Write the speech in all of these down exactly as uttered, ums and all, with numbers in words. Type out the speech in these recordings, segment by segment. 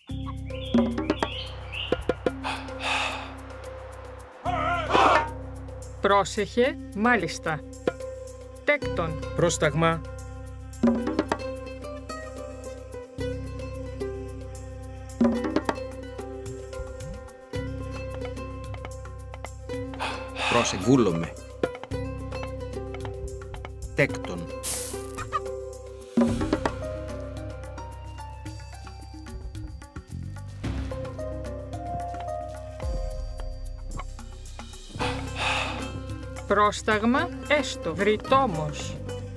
Πρόσεχε, μάλιστα. Τέκτον. Πρόσταγμα. Πρόσε, βούλομαι. Τέκτον. Πρόσταγμα, έστω, βρυτόμος.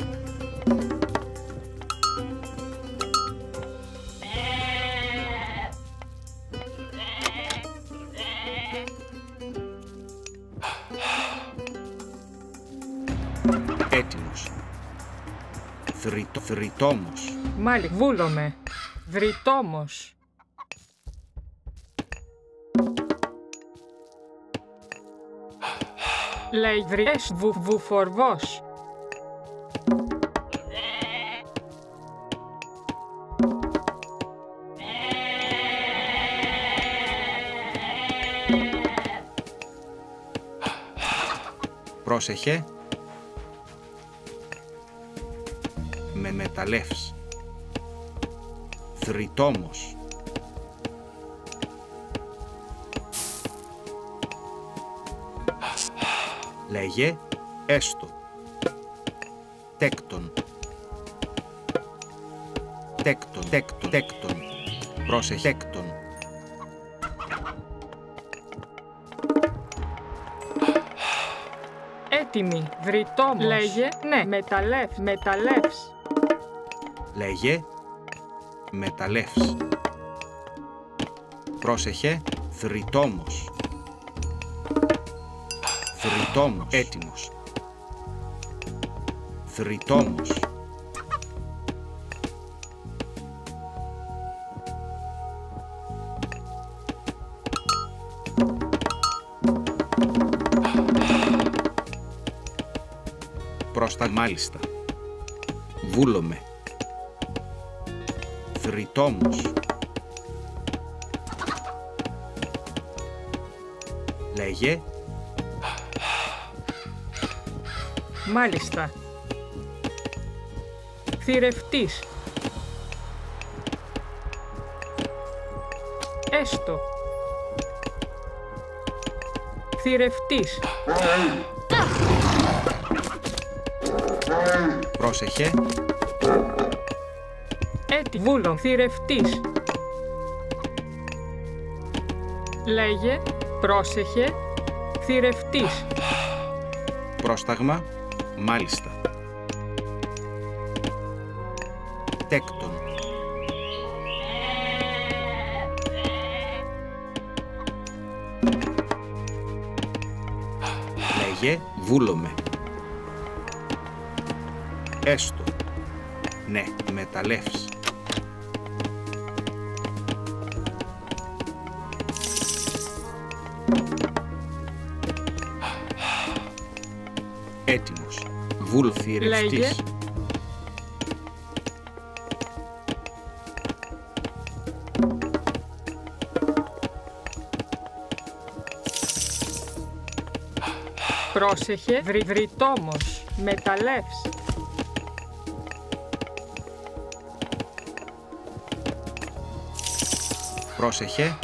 Έτοιμος. Θρητό, θρητόμος. Μάλιστα, βούλομαι. Βρυτόμος. Λέει βρυές βου, βουφορβός. Πρόσεχε. Με μεταλλεύς. Θρητόμος. Λέγε, έστω. Τέκτον. Τέκτον, τέκτον, τέκτον. Πρόσεχε, τέκτον. Έτοιμη, βρυτόμος. Λέγε, ναι, μεταλλεύς, μεταλλεύς. Λέγε, μεταλλεύς. Πρόσεχε, θρητόμος. Θρητόμος. Έτοιμος. Θρητόμος. Πρόστα, μάλιστα. Βούλομαι. Θρητόμος. Λέγε. Μάλιστα. Θηρευτής. Έστω. Θηρευτής. Πρόσεχε. Έτι βούλο. Θηρευτής. Λέγε. Πρόσεχε. Θηρευτής. Πρόσταγμα. Μάλιστα. Τέκτον. Λέγε, βούλομαι. Έστω. Ναι, μεταλλεύς. Έτοιμος. Βουλθηρευτής. Λέγε. Πρόσεχε, βρυ, βρυτόμος, μεταλλεύς. Πρόσεχε.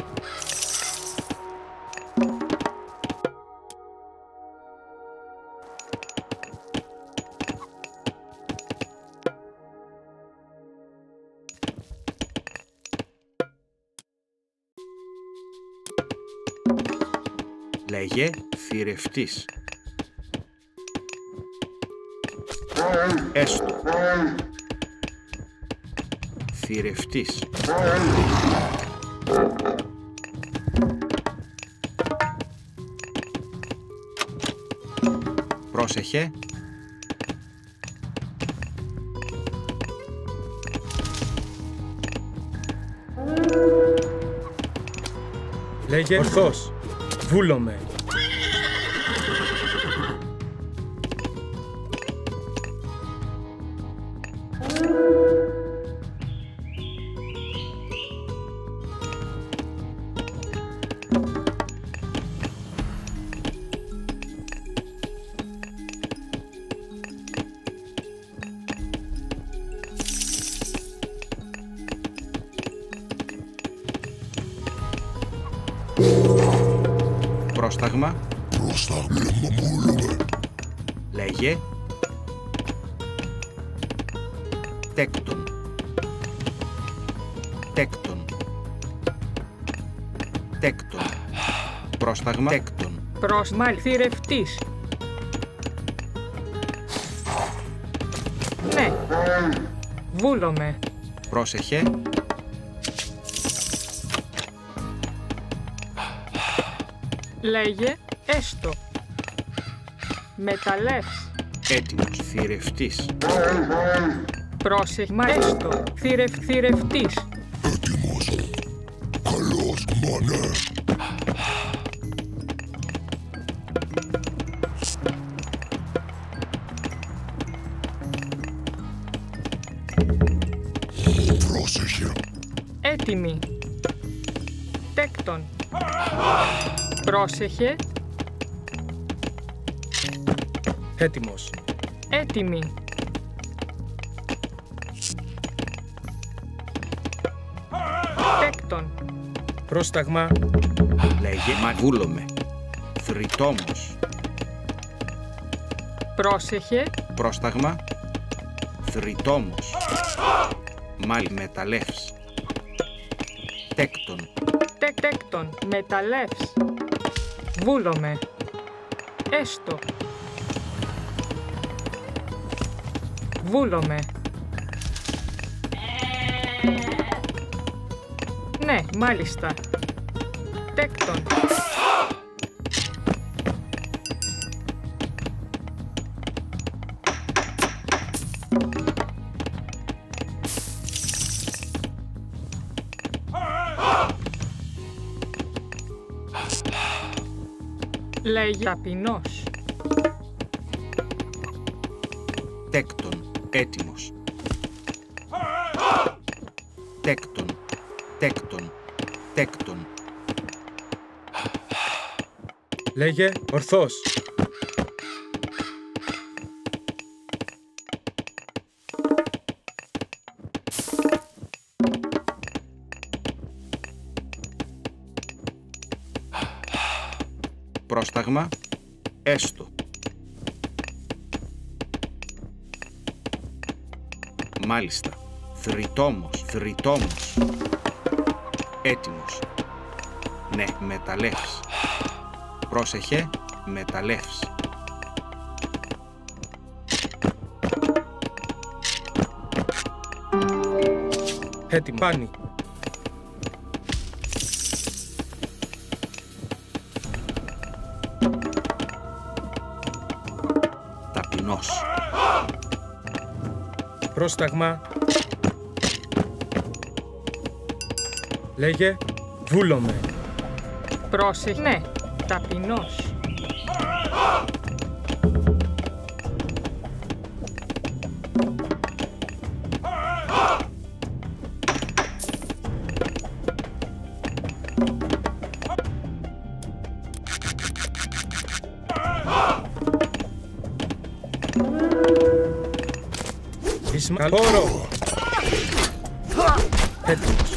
Λέγε θηρευτής. Έστω. Θηρευτής. Πρόσεχε. Λέγε ορθός. Βούλομαι. Πρόσταγμα. Πρόσταγμα. Λέγε. Τέκτον. Τέκτον. Τέκτον. Πρόσταγμα. Τέκτον. Πρόσμαλ θηρευτής. Ναι. Βούλομαι. Πρόσεχε. Λέγε έστω. Μεταλλεύς. Έτοιμος. Θηρευτής. Πρόσεχμα έστω. Θηρευ, θηρευτής. Έτοιμος. Καλός, μάνα. Πρόσεχε. Έτοιμη. Τέκτον. Πρόσεχε. Έτοιμος. Έτοιμη. Τέκτον. Πρόσταγμα. Λέγε. Μα βούλομαι. Θρητόμος. Πρόσεχε. Πρόσταγμα. Θρητόμος. Μάλ μεταλλεύς. Τέκτον. Τεκ, τέκτον. Μεταλλεύς. Βούλομαι. Έστω. Βούλομαι. Ναι, μάλιστα. Τέκτον. Λέγει ταπεινός. Τέκτον. Έτοιμος. Τέκτον. Τέκτον. Τέκτον. Λέγε ορθός. Πρόσταγμα. Έστω. Μάλιστα. Θρητόμος. Θρητόμος. Έτοιμος. Ναι, μεταλλεύς. Πρόσεχε. Μεταλλεύς. Έτοιμο. Πάνι. Ταπεινός. Πρόσταγμα. Λέγε βούλομαι. Πρόσεχε. Ναι, ταπεινός. Καλόρο. Έτοιμος.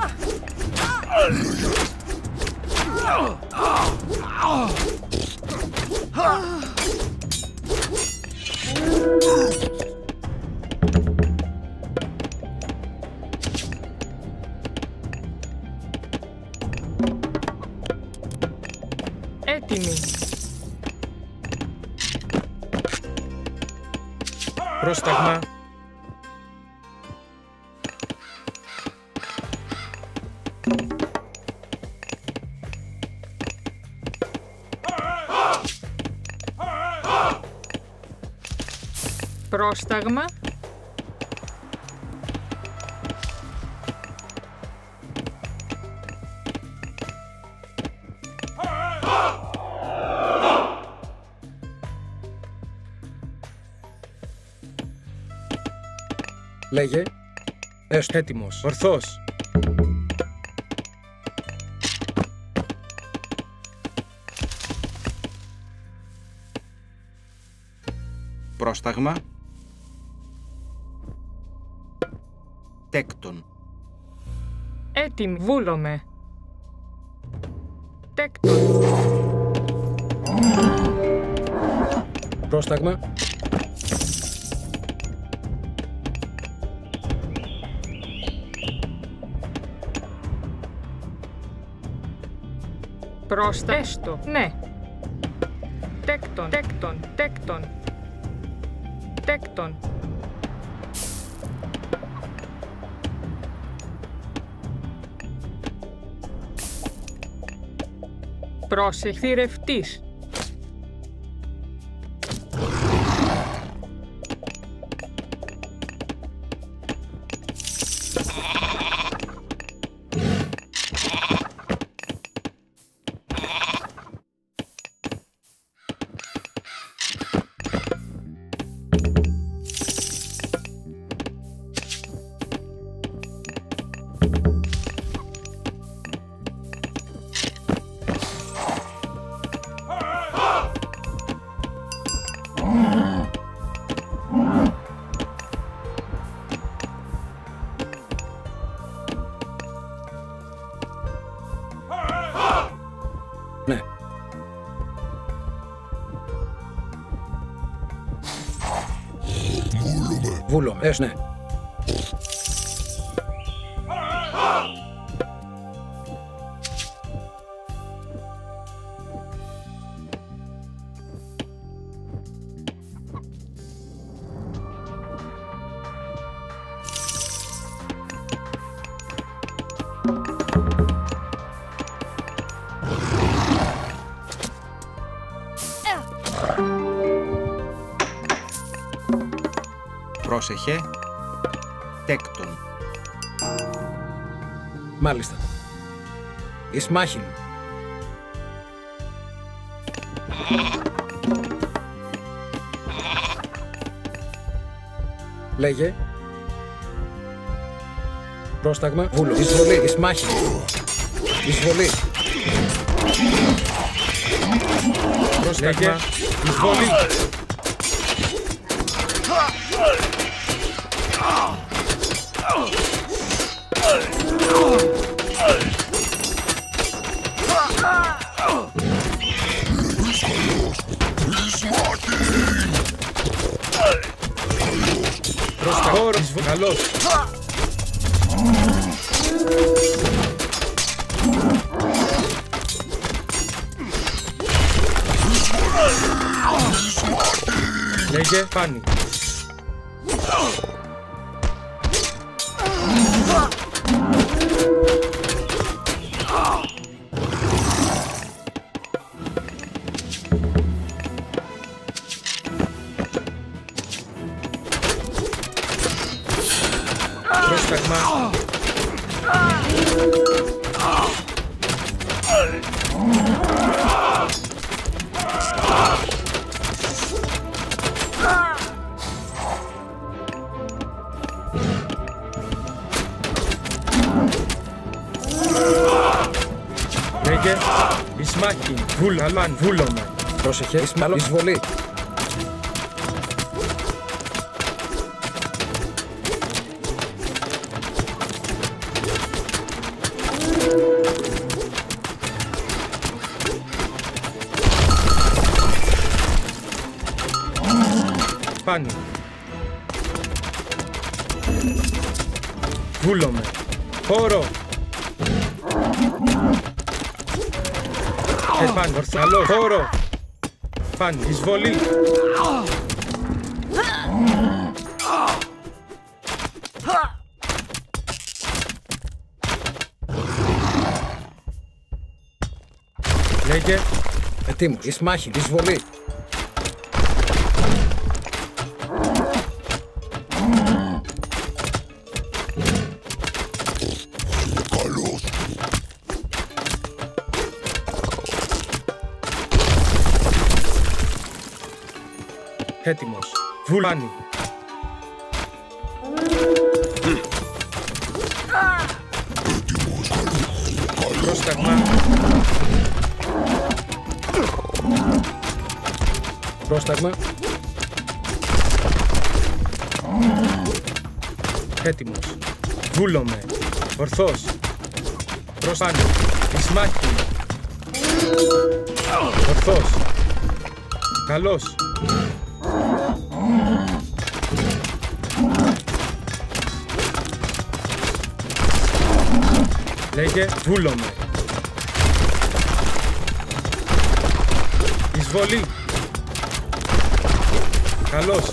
Έτοιμη. Πρόσταγμα. Πρόσταγμα. Λέγε έστω. Έτοιμος. Ορθός. Πρόσταγμα. Τέκτον. Έτοιμη. Βούλομαι. Τέκτον. Πρόσταγμα. Πρόστα. Έστω. Ναι. Τέκτον. Τέκτον. Τέκτον. Τέκτον. Πρόσεχε. Θηρευτής. Ναι. Βούλομαι. Βούλομαι. Ες, ναι. Πρόσεχε. Τέκτον. Μάλιστα. Ισμάχιν. Λέγε. Πρόσταγμα. Βούλο. Εισβολή. Ισμάχιν. Εισβολή. Πρόσταγμα. Εισβολή. Πρόσταγμα. Καλώς. Λέγε πάνι. Πρόσταγμα. Λέγε Ισμάχιν. Βούλαμαν. Βούλωμα. Πρόσεχε. Ισμάλο. Εισβολή. Πάνι. Βούλομαι. Χώρο. Επάνω. Ορθαλό. Χώρο. Πάνι. Εισβολή. Λέγε. Ετοίμος. Ισμάχιν. Εισβολή. Καλώς. Έτοιμος. Βουλάνι. Πρόσταγμα. Πρόσταγμα. Έτοιμος. Βούλομαι. Ορθός. Πρόσταγμα. Ισμάχιν. Ορθός. Καλός. Λέγε βούλομαι. Εισβολή. Καλός.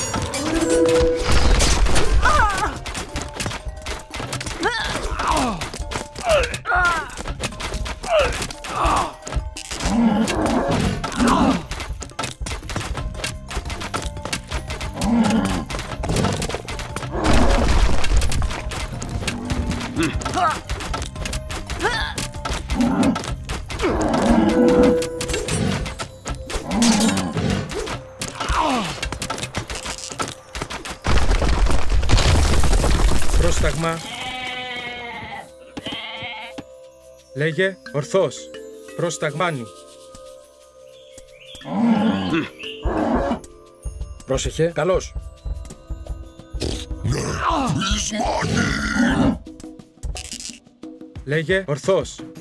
Πρόσταγμα. Λέγε ορθός. Πρόσταγμάνι. Πρόσεχε. Καλός. Ναι, Ισμάνι. Λέγε ορθός.